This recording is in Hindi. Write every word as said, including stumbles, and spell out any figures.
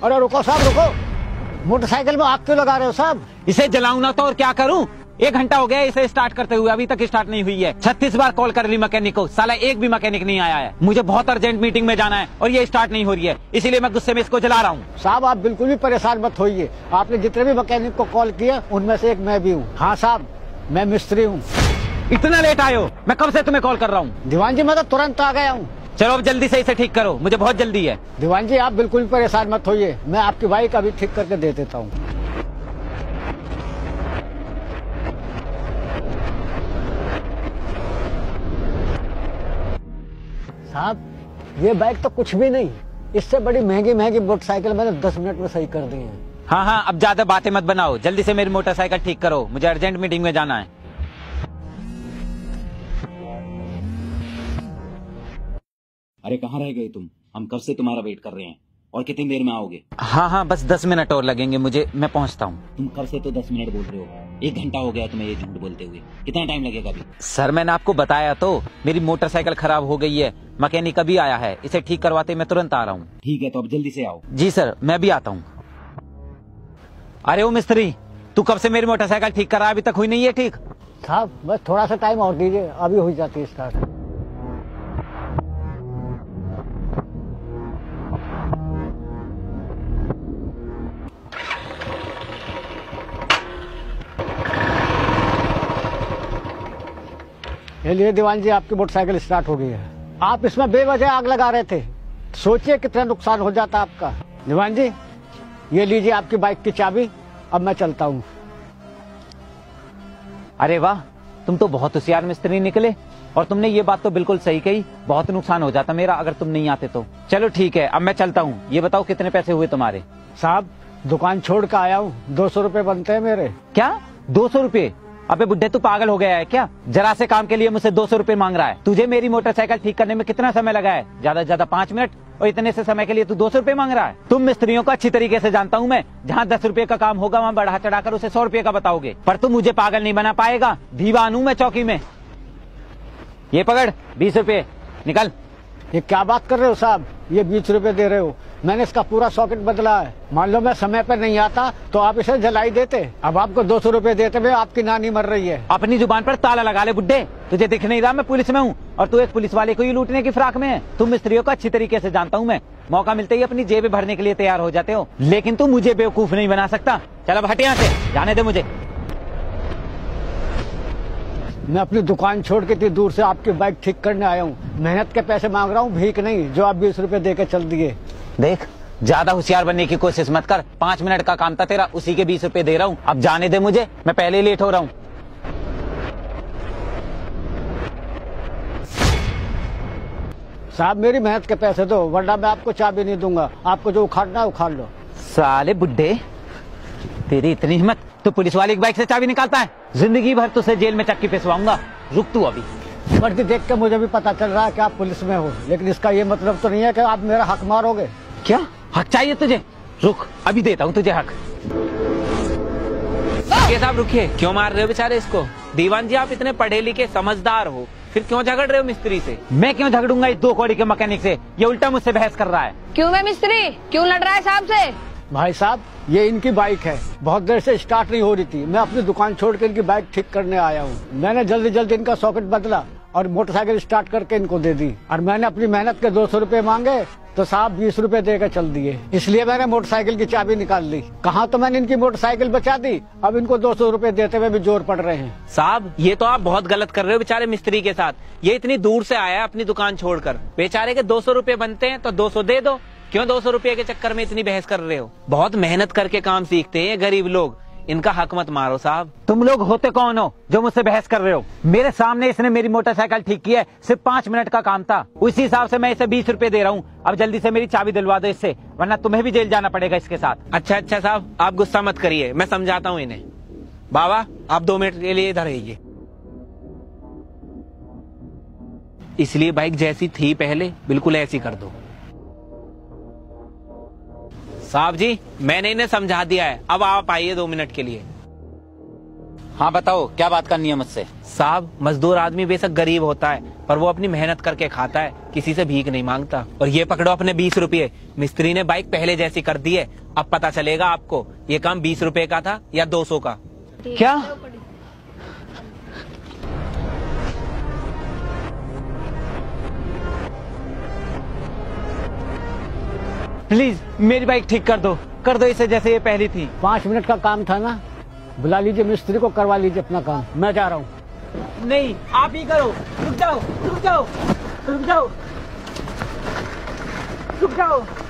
अरे रुको साहब रुको, मोटरसाइकिल में आग क्यों लगा रहे हो साहब? इसे जलाऊं ना तो और क्या करूं? एक घंटा हो गया इसे स्टार्ट करते हुए, अभी तक स्टार्ट नहीं हुई है। छत्तीस बार कॉल कर ली मैकेनिक को, साला एक भी मैकेनिक नहीं आया है। मुझे बहुत अर्जेंट मीटिंग में जाना है और ये स्टार्ट नहीं हो रही है, इसीलिए मैं गुस्से में इसको जला रहा हूँ। साहब आप बिल्कुल भी परेशान मत होइए, आपने जितने भी मैकेनिक को कॉल किया उनमें से एक मैं भी हूँ। हाँ साहब, मैं मिस्त्री हूँ। इतना लेट आए हो? मैं कब से तुम्हें कॉल कर रहा हूँ। दीवान जी मैं तो तुरंत आ गया हूँ। चलो अब जल्दी से इसे ठीक करो, मुझे बहुत जल्दी है। दीवान जी आप बिल्कुल भी परेशान मत होइए, मैं आपकी बाइक अभी ठीक करके दे देता हूँ। साहब ये बाइक तो कुछ भी नहीं, इससे बड़ी महंगी महंगी मोटरसाइकिल मैंने दस मिनट में सही कर दी है। हाँ हाँ अब ज्यादा बातें मत बनाओ, जल्दी से मेरी मोटरसाइकिल ठीक करो, मुझे अर्जेंट मीटिंग में जाना है। अरे कहाँ रह गए तुम? हम कब से तुम्हारा वेट कर रहे हैं। और कितनी देर में आओगे? हाँ हाँ बस दस मिनट और लगेंगे मुझे, मैं पहुँचता हूँ। तुम कब से तो दस मिनट बोल रहे हो, एक घंटा हो गया तुम्हें ये झूठ बोलते हुए। कितना टाइम लगेगा अभी? सर मैंने आपको बताया तो, मेरी मोटरसाइकिल खराब हो गई है, मैकेनिक अभी आया है, इसे ठीक करवाते मैं तुरंत आ रहा हूँ। ठीक है तो अब जल्दी से आओ। जी सर मैं भी आता हूँ। अरे ओ मिस्त्री, तू कब से मेरी मोटरसाइकिल ठीक कर रहा है, अभी तक हुई नहीं है ठीक? साहब बस थोड़ा सा टाइम और दीजिए, अभी हो जाती है स्टार्ट। ये लिए दीवान जी आपकी मोटरसाइकिल स्टार्ट हो गई है। आप इसमें बेवजह आग लगा रहे थे, सोचिए कितना नुकसान हो जाता आपका। दीवान जी ये लीजिए आपकी बाइक की चाबी, अब मैं चलता हूँ। अरे वाह, तुम तो बहुत होशियार मिस्त्री निकले, और तुमने ये बात तो बिल्कुल सही कही, बहुत नुकसान हो जाता मेरा अगर तुम नहीं आते तो। चलो ठीक है अब मैं चलता हूँ, ये बताओ कितने पैसे हुए तुम्हारे? साहब दुकान छोड़ कर आया हूँ, दो सौ रुपए बनते हैं मेरे। क्या दो सौ रुपये? अबे बुड्ढे तू पागल हो गया है क्या? जरा से काम के लिए मुझसे दो सौ रुपये मांग रहा है? तुझे मेरी मोटरसाइकिल ठीक करने में कितना समय लगा है? ज्यादा से ज्यादा पाँच मिनट, और इतने से समय के लिए तू दो सौ रुपये मांग रहा है? तुम मिस्त्रियों को अच्छी तरीके से जानता हूँ मैं, जहाँ दस रुपए का काम होगा वहाँ बढ़ा चढ़ाकर उसे सौ रुपये का बताओगे, पर तू मुझे पागल नहीं बना पाएगा। दीवान हूँ मैं चौकी में। ये पकड़ बीस रुपये, निकल। ये क्या बात कर रहे हो साहब, ये बीस रुपए दे रहे हो? मैंने इसका पूरा सॉकेट बदला है, मान लो मैं समय पर नहीं आता तो आप इसे जलाई देते। अब आपको दो सौ रुपए देते हुए आपकी नानी मर रही है। अपनी जुबान पर ताला लगा ले बुड्ढे, तुझे दिख नहीं रहा मैं पुलिस में हूँ, और तू एक पुलिस वाले को ही लूटने की फिराक में है। तुम मिस्त्रियों को अच्छी तरीके से जानता हूँ मैं, मौका मिलते ही अपनी जेब भरने के लिए तैयार हो जाते हो, लेकिन तू मुझे बेवकूफ नहीं बना सकता। चल अब हट यहाँ से, जाने दे मुझे। मैं अपनी दुकान छोड़ के इतनी दूर से आपकी बाइक ठीक करने आया हूँ, मेहनत के पैसे मांग रहा हूँ, भीख नहीं, जो आप बीस रुपए दे के चल दिए। देख ज्यादा होशियार बनने की कोशिश मत कर, पाँच मिनट का काम था तेरा, उसी के बीस रुपए दे रहा हूँ, अब जाने दे मुझे, मैं पहले ही लेट हो रहा हूँ। साहब मेरी मेहनत के पैसे दो, वरना मैं आपको चाबी नहीं दूंगा, आपको जो उखाड़ना है उखाड़ लो। साले बुड्ढे, तेरी इतनी हिम्मत, तू पुलिस वाले की बाइक से चाबी निकालता है? जिंदगी भर तुझसे जेल में चक्की पिसवाऊंगा, रुक तू अभी। वर्दी देख के मुझे भी पता चल रहा है कि आप पुलिस में हो, लेकिन इसका ये मतलब तो नहीं है कि आप मेरा हक मारोगे। क्या हक चाहिए तुझे? रुक अभी देता हूँ तुझे हक। ये साहब रुकिए, क्यों मार रहे हो बेचारे इसको? दीवान जी आप इतने पढ़े लिखे समझदार हो, फिर क्यों झगड़ रहे हो मिस्त्री से? मैं क्यों झगड़ूंगा इस दो कौड़ी के मैकेनिक से, ये उल्टा मुझसे बहस कर रहा है। क्यों मैं मिस्त्री, क्यों लड़ रहा है साहब से? भाई साहब ये इनकी बाइक है, बहुत देर से स्टार्ट नहीं हो रही थी, मैं अपनी दुकान छोड़ के इनकी बाइक ठीक करने आया हूँ। मैंने जल्दी जल्दी इनका सॉकेट बदला और मोटरसाइकिल स्टार्ट करके इनको दे दी, और मैंने अपनी मेहनत के दो सौ रुपए मांगे तो साहब बीस रुपए देकर चल दिए, इसलिए मैंने मोटरसाइकिल की चाबी निकाल ली। कहाँ तो मैंने इनकी मोटरसाइकिल बचा दी, अब इनको दो सौ रुपए देते हुए भी जोर पड़ रहे हैं। साहब ये तो आप बहुत गलत कर रहे हो बेचारे मिस्त्री के साथ, ये इतनी दूर से आया है अपनी दुकान छोड़कर, बेचारे के दो सौ रुपए बनते हैं तो दो सौ दे दो, क्यों दो सौ रुपए के चक्कर में इतनी बहस कर रहे हो? बहुत मेहनत करके काम सीखते हैं गरीब लोग, इनका हक मत मारो साहब। तुम लोग होते कौन हो जो मुझसे बहस कर रहे हो? मेरे सामने इसने मेरी मोटरसाइकिल ठीक की है, सिर्फ पाँच मिनट का काम था, उसी हिसाब से मैं इसे बीस रुपए दे रहा हूँ। अब जल्दी से मेरी चाबी दिलवा दो इससे, वरना तुम्हें भी जेल जाना पड़ेगा इसके साथ। अच्छा अच्छा साहब आप गुस्सा मत करिए, मैं समझाता हूँ इन्हें। बाबा आप दो मिनट के लिए इधर रहिए। इसलिए बाइक जैसी थी पहले बिल्कुल ऐसी कर दो। साहब जी मैंने इन्हें समझा दिया है, अब आप आइए दो मिनट के लिए। हाँ बताओ, क्या बात करनी है मुझसे? साहब, मजदूर आदमी बेशक गरीब होता है पर वो अपनी मेहनत करके खाता है, किसी से भीख नहीं मांगता। और ये पकड़ो अपने बीस रुपये। मिस्त्री ने बाइक पहले जैसी कर दी है, अब पता चलेगा आपको ये काम बीस रुपए का था या दो सौ का। क्या? प्लीज मेरी बाइक ठीक कर दो, कर दो इसे जैसे ये पहली थी। पाँच मिनट का काम था ना, बुला लीजिए मिस्त्री को, करवा लीजिए अपना काम, मैं जा रहा हूँ। नहीं, आप ही करो। रुक जाओ, रुक जाओ, रुक जाओ, रुक जाओ।